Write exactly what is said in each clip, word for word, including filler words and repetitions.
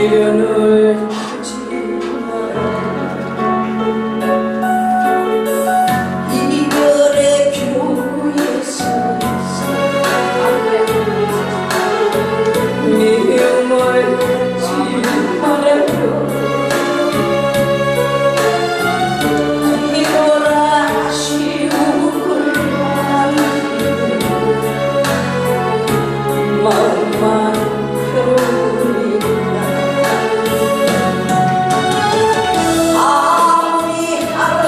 미련을 하지 마라. 이별의 교회에서 미움을 하지 말아요. 이거라 아쉬움을 마음만 괴로우니까. 아무리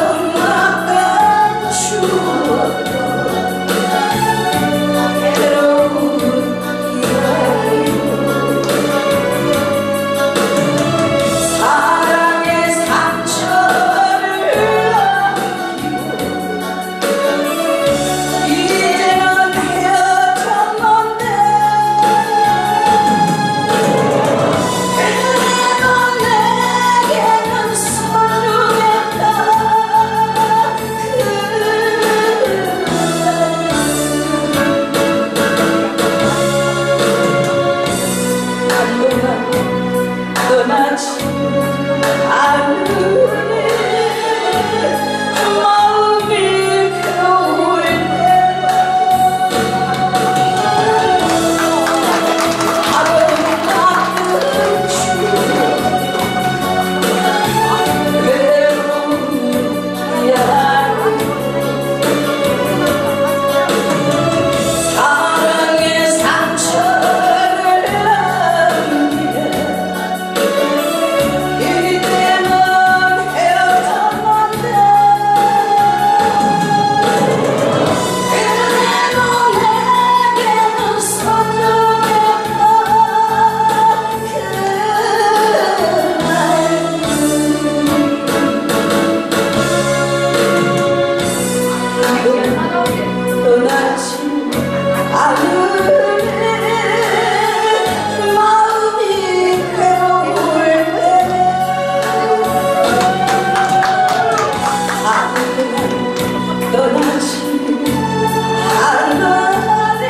아름답던 추억도 괴로운 이야기로 사랑의 상처를 남기고 이제는 헤어졌는데 그래도 내게는 소중했다. 그날 떠나지 않으니 마음이 괴로울 때마다 아름다운 추억 외로운 이야기 사랑의 상처를 남기네. 이때는 헤어졌는데 그래도 내게는 소중했다. 그날 떠나지 않으니 마음이 괴로울 때 아무나 떠나지 않으니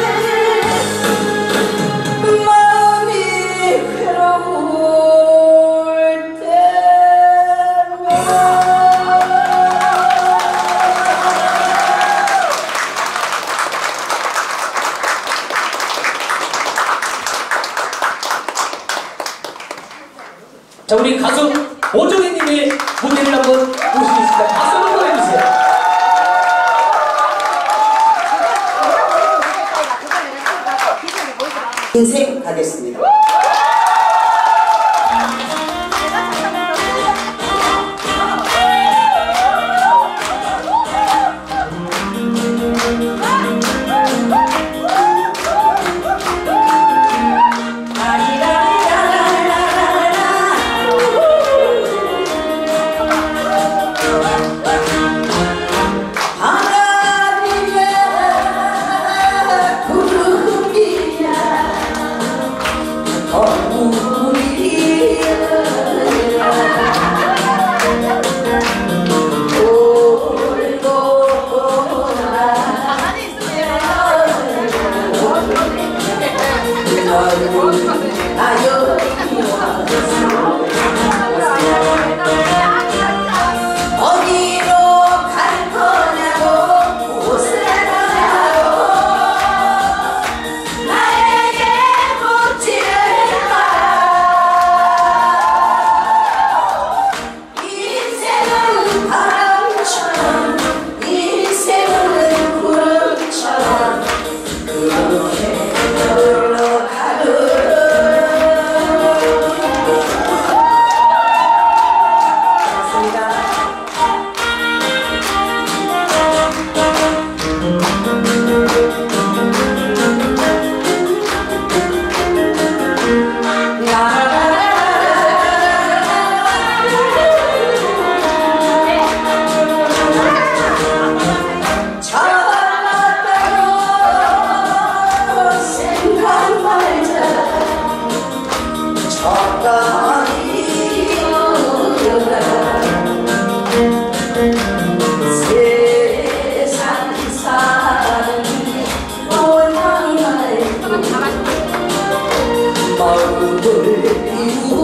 마음이 괴로울 때마다. 자, 우리 가수 오정희님이 무대를 한번 보시겠습니다. 박수 한번 보내주세요. 인생 가겠습니다. 바람이야 구름이야 마음을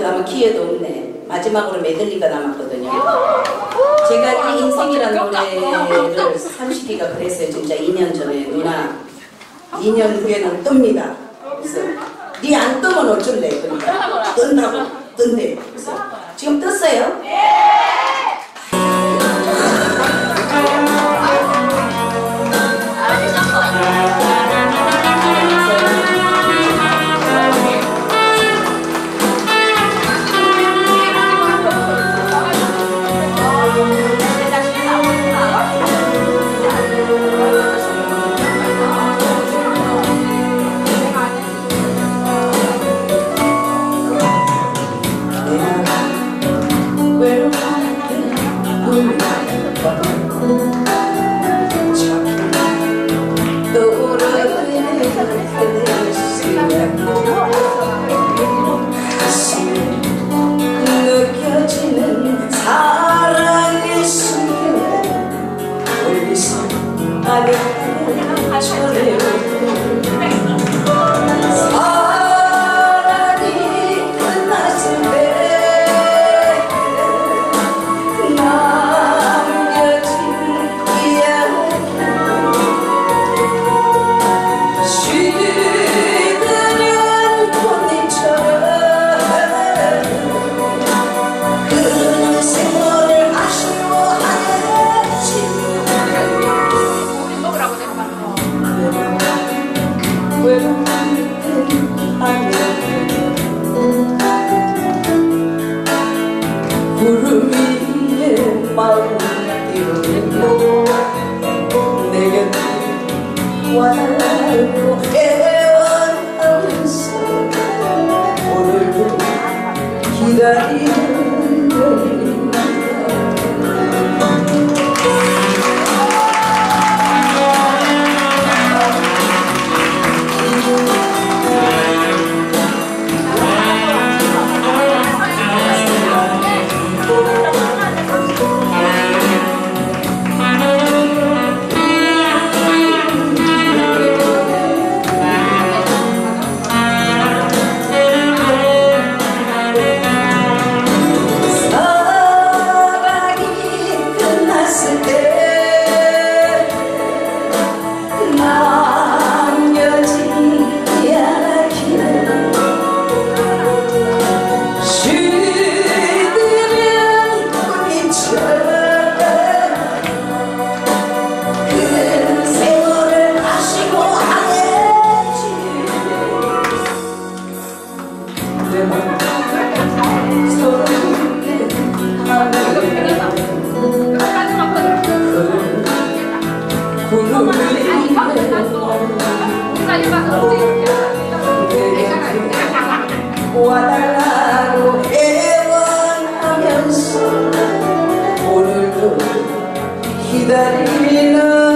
가면 기회도 없네. 마지막으로 메들리가 남았거든요. 제가 이 인생이라는 노래를 삼식이가 그랬어요. 진짜 이 년 전에. 누나 이 년 후에는 뜹니다. 그래서 니 안 뜨면 어쩔래. 그러니까 뜬다고. 뜬대. 그래서 지금 떴어요? 느껴지는 사랑의 순간 멀리서 아련한 전에 사랑이 끝났을 때 남겨진 이야기 구름 위에 마음 띄우며 내 곁에 와달라고 애원하면서 오늘도 기다리는 와달라고 애원하면서 오늘도 기다리는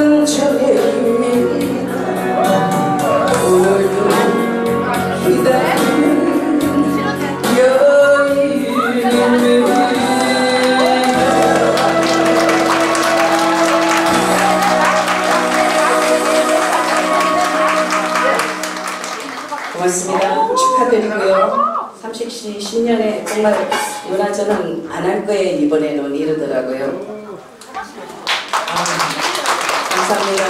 저에입니다. 오늘도 기다리는 여인입니다. 고맙습니다. 축하드리고요. 삼식씨 십 년에 정말 누나 저는 안 할 거예요 이번에는 이러더라고요. 아, 감사합니다.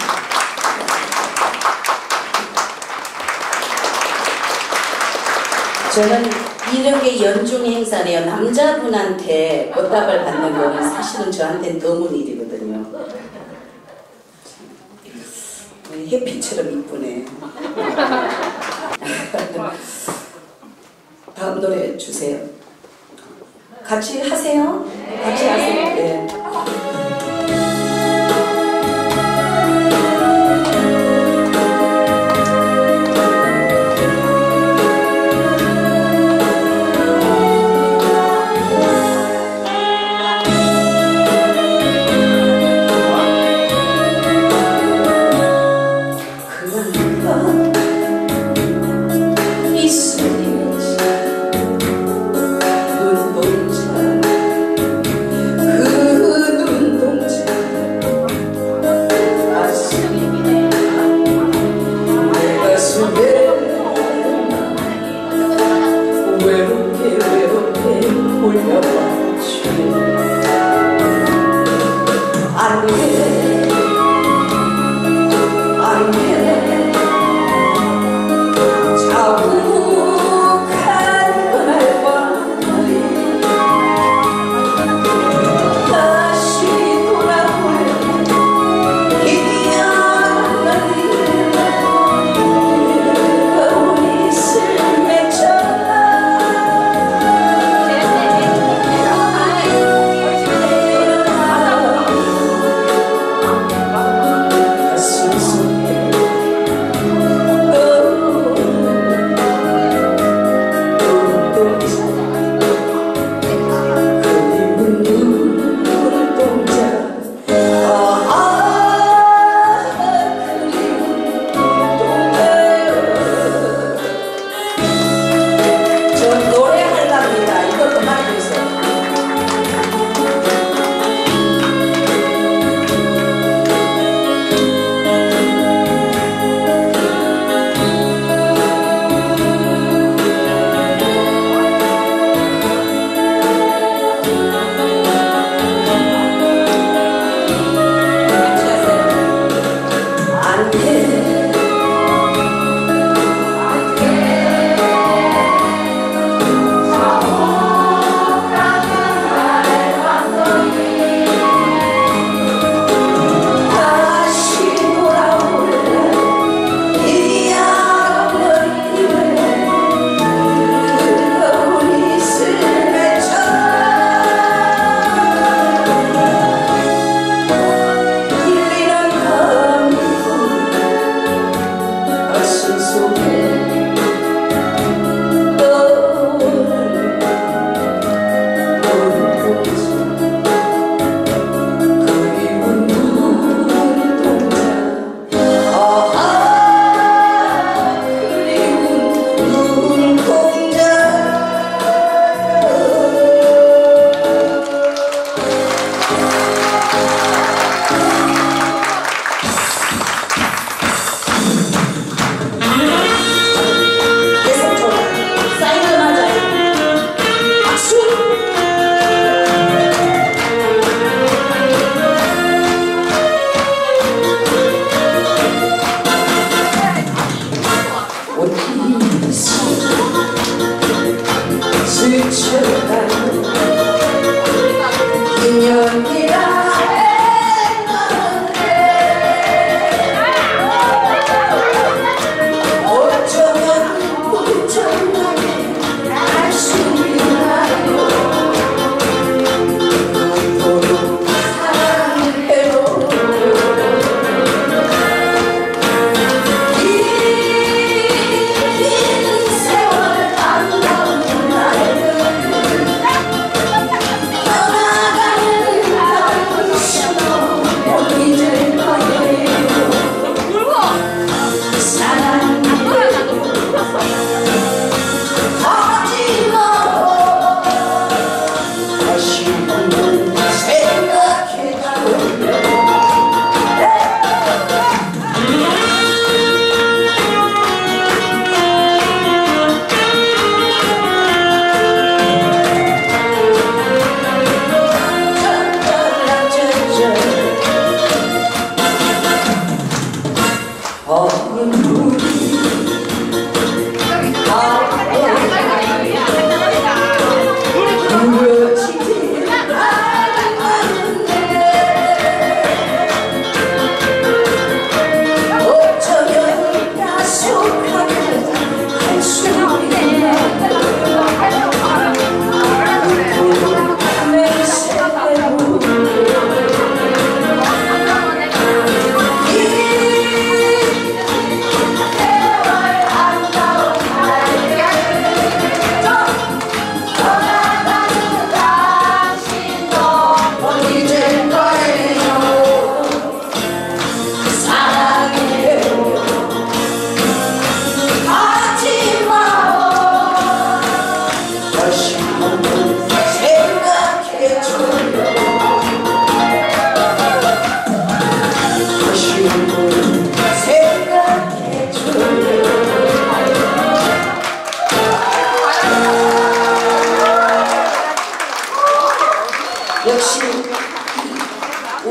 저는 이런 게 연중 행사네요. 남자분한테 꽃다발 받는 거는 사실은 저한테는 드문 일이거든요. 햇빛처럼 이쁘네. 다음 노래 주세요. 같이 하세요. 같이 하세요. 네. 그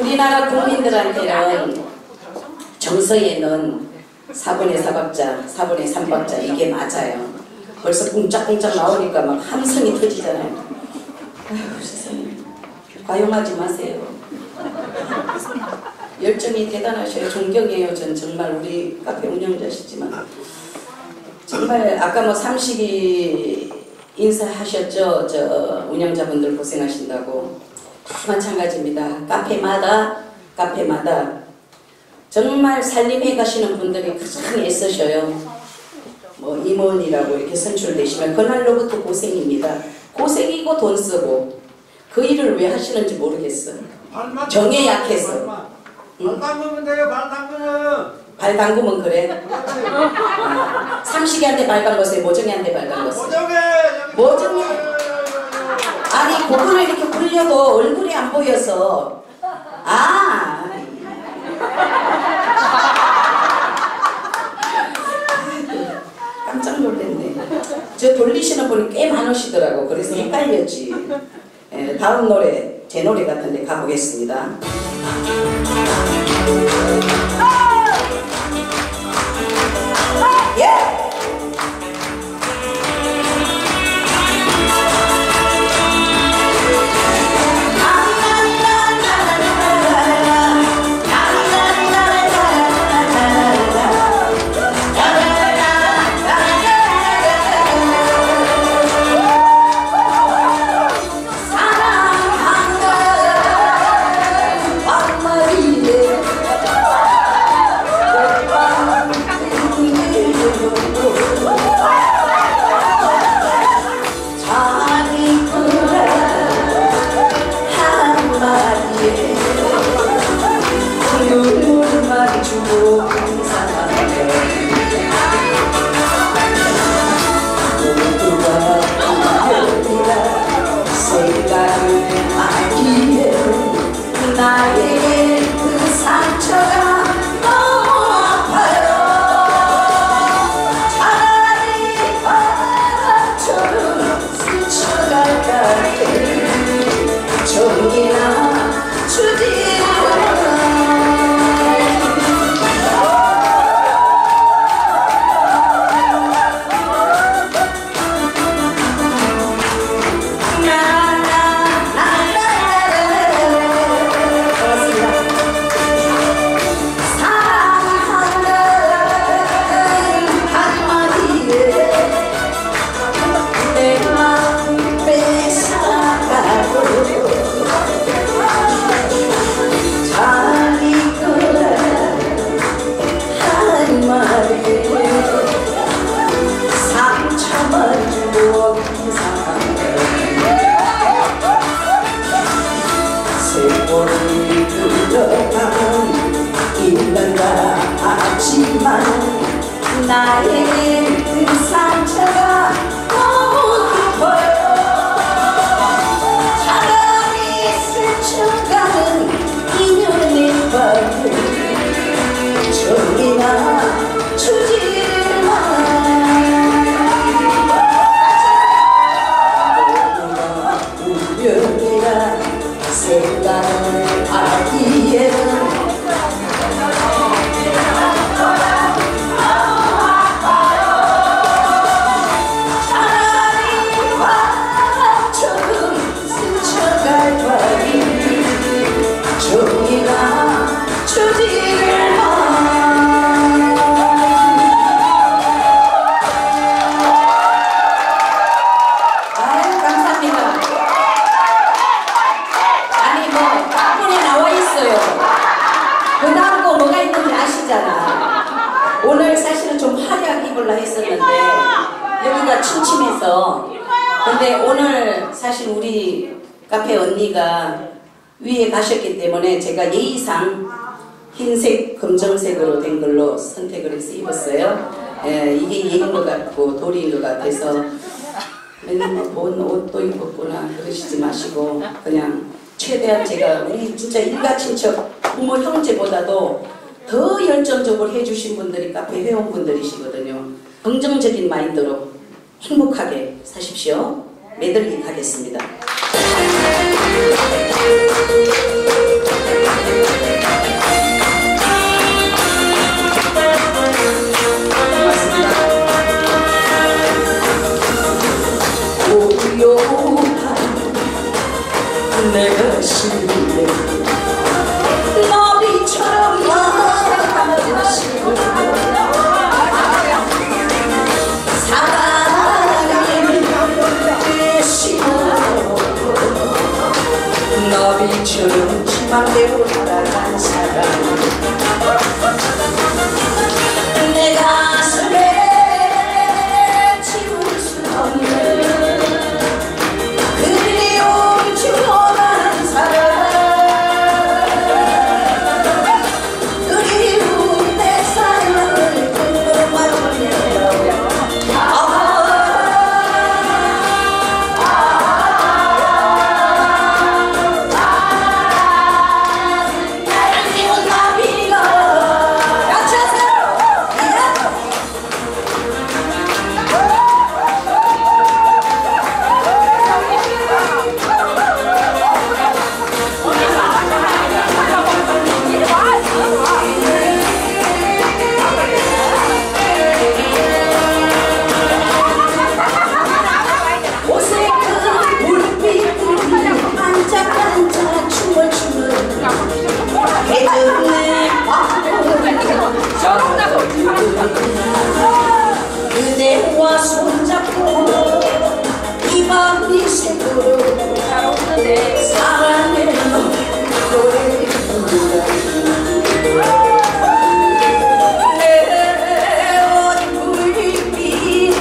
우리나라 국민들한테는 정서에는 사분의 사박자, 사분의 삼박자 이게 맞아요. 벌써 꿍짝꿍짝 나오니까 막 함성이 터지잖아요. 아휴 세상에. 과용하지 마세요. 열정이 대단하셔요. 존경해요. 전 정말 우리 카페 운영자시지만 정말 아까 뭐 삼식이 인사하셨죠. 저 운영자분들 고생하신다고. 다 마찬가지입니다. 카페마다 카페마다 정말 살림해 가시는 분들이 가장 애쓰셔요. 뭐 임원이라고 이렇게 선출되시면 그날로부터 고생입니다. 고생이고 돈 쓰고 그 일을 왜 하시는지 모르겠어요. 정에 약해서. 발 담그면 돼요. 발 담그면. 발 담그면 그래? 아, 삼식이한테 발 담궜어요. 모정이한테 발 담궜어요. 모정해. 모정해. 아니 고개를 이렇게 굴려도 얼굴이 안 보여서 아 깜짝 놀랐네. 저 돌리시는 분이 꽤 많으시더라고. 그래서 헷갈렸지. 예, 다음 노래 제 노래 같은데 가보겠습니다. 예! 나의 그 상처가 너무 아파요. 차라리 바람처럼 스쳐갈까 정이나 주지 나의 그 상처가 너무 깊어요. 차라리 스쳐가는 인연의 밤을 정이나 주지를 마. 운명이라 생각을 하기에는 오늘 사실은 좀 화려하게 입으려 했었는데 여기가 침침해서 근데 오늘 사실 우리 카페 언니가 위에 가셨기 때문에 제가 예의상 흰색 검정색으로 된 걸로 선택을 해서 입었어요. 예, 이게 예인 것 같고 도리인 것 같아서 맨날 뭔 옷도 입었구나 그러시지 마시고 그냥 최대한 제가 우리 진짜 일가친척 부모 형제보다도 더 열정적으로 해주신 분들이 카페 회원분들이시거든요. 긍정적인 마인드로 행복하게 사십시오. 메들리 가겠습니다. 맘대로 살아간 사람 내 가슴에 지울 수 없는 그리움 주어가는 사람 그리움 내 사랑을 그만 올려 그대와 손잡고 이 밤이 새도록 사랑의 노래 내 얼굴이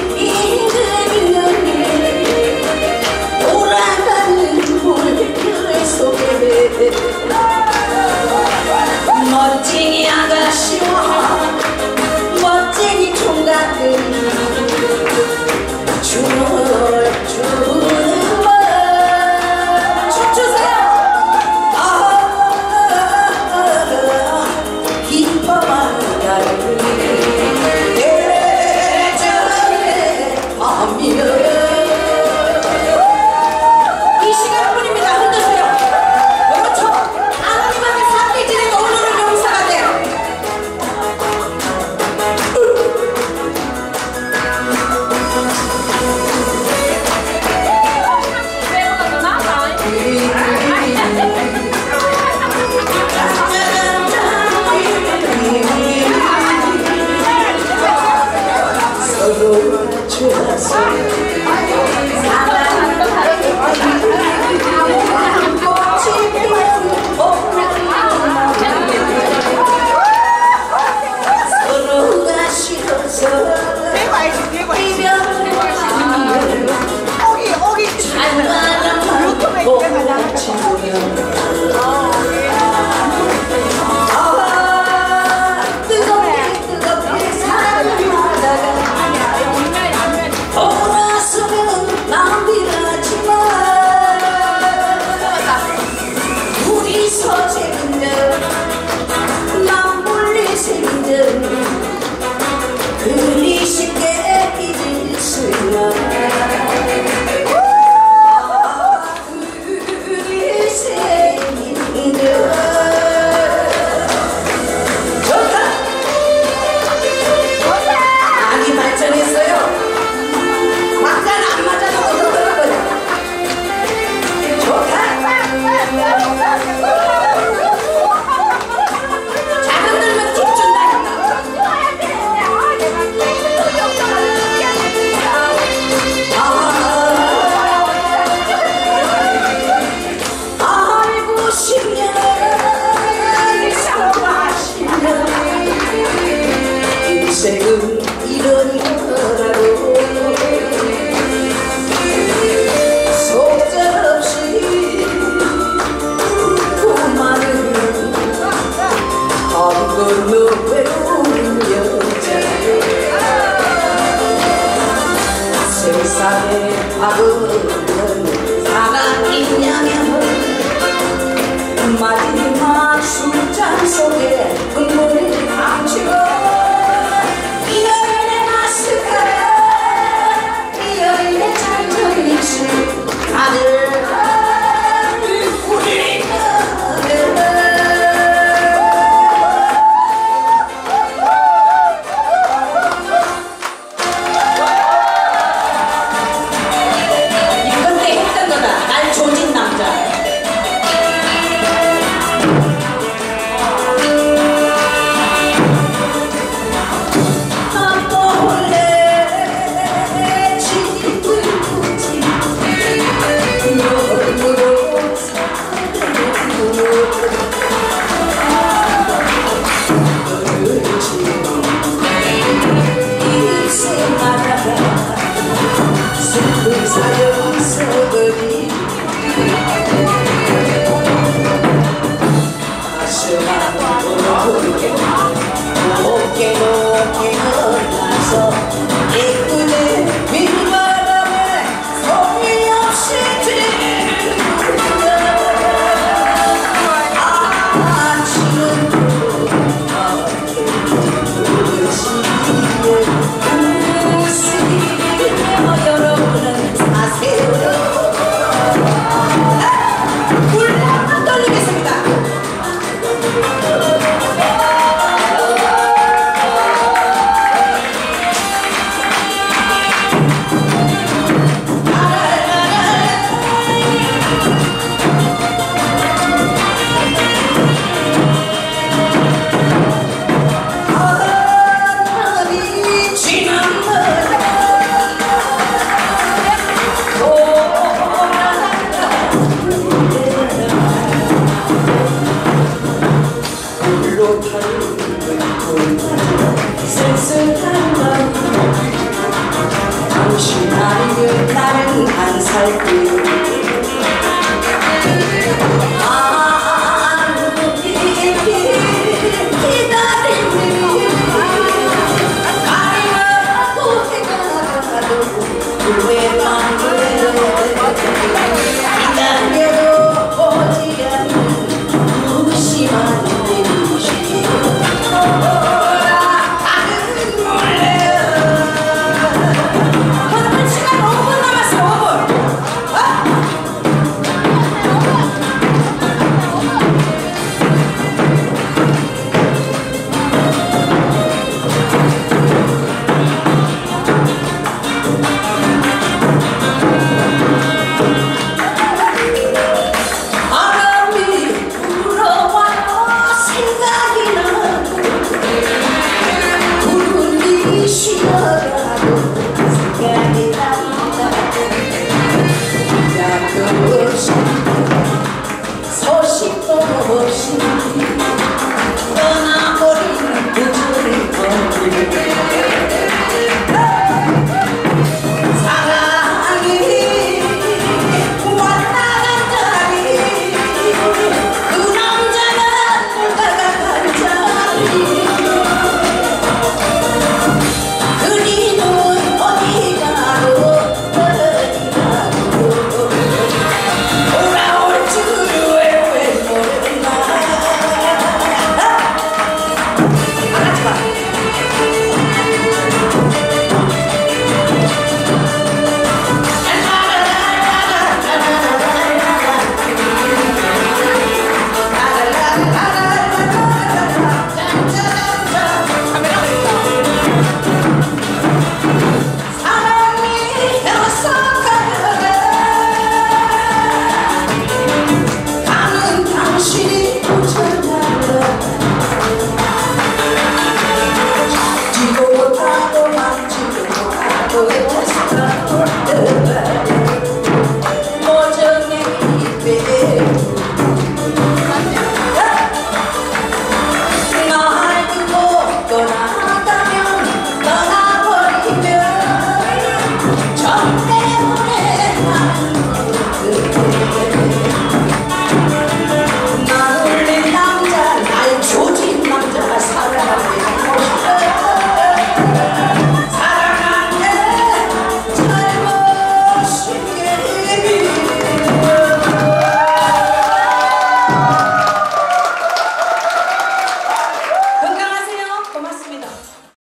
잉그리는 돌아가는 물결 속에 멋쟁이 아가씨와 멋쟁이 총각들이 춤을 추는 걸 춤추세요. 아, 기뻐하는 날이 예전의 밤이여 이 시간뿐입니다. 흔드세요. 그렇죠. 하나님 앞에 산기질의 오늘은 용서가 돼요. 높게 높게 올라서 이끄는 윗바람에 소리 없이 들리는 아침은 웃으며 여러분은 사세요. 물 한번 돌리겠습니다. 당신 아니면 나는 안 살고 아무리 기다리니 가리라도 해가도 후회만 기다려도 오지 않는 무심한 내리시 소식도 없이 떠나버린 그들의 거리 사랑이 왔다 갔다니 그 남자가 돌아간 자리 그리는 어디 가로 어디 가로 돌아올 줄 모정의 입에